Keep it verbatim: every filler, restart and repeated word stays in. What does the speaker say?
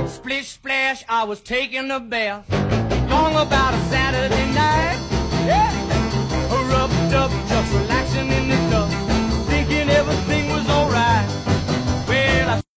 Splish splash, I was taking a bath. Long about a Saturday night. Yeah.